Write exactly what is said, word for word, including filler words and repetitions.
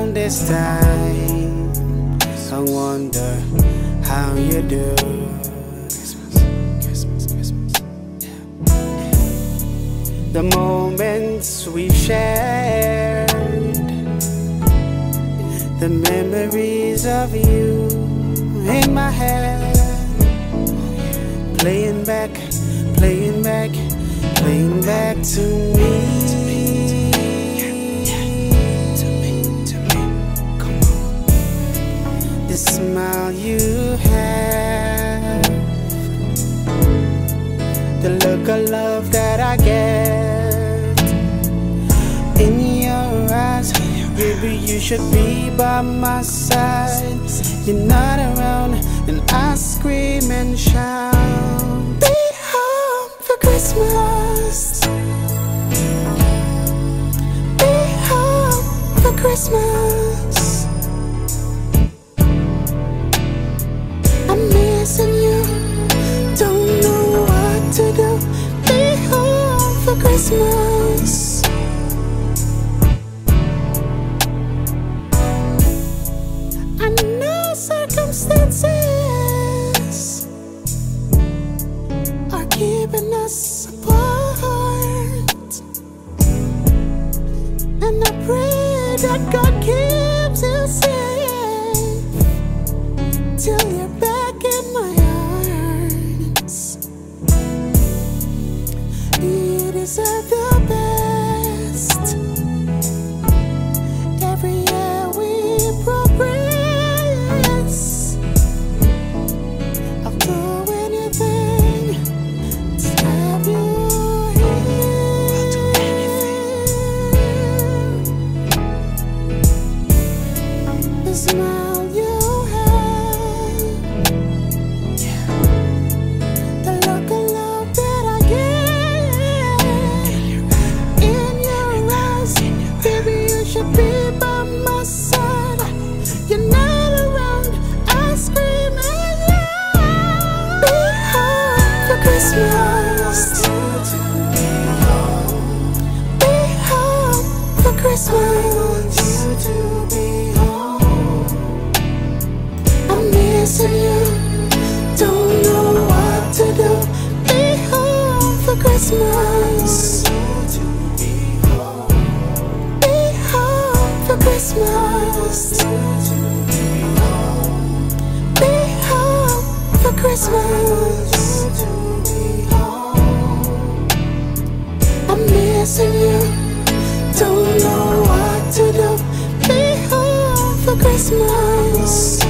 around this time, I wonder how you do. The moments we've shared, the memories of you in my head, playing back, playing back, playing back to me. The smile you have, the look of love that I get in your eyes. Baby, you should be by my side. You're not around and I scream and shout. Be home for Christmas. Be home for Christmas. I'm missing you, don't know what to do. Be home for Christmas. I know circumstances are keeping us apart, and I pray that God keeps you safe till you're back in my arms. You deserve the best. Every year we progress. I'll do anything to have you here. I'll do anything. The smile you have, the look of love that I get in your eyes. Baby, you should be by my side. You're not around, I scream at you. Be home for Christmas. Be home for Christmas. I'm missing you, don't know what to do. Be home for Christmas. Be home for Christmas. Be home for Christmas. I'm missing you, don't know what to do. Be home for Christmas.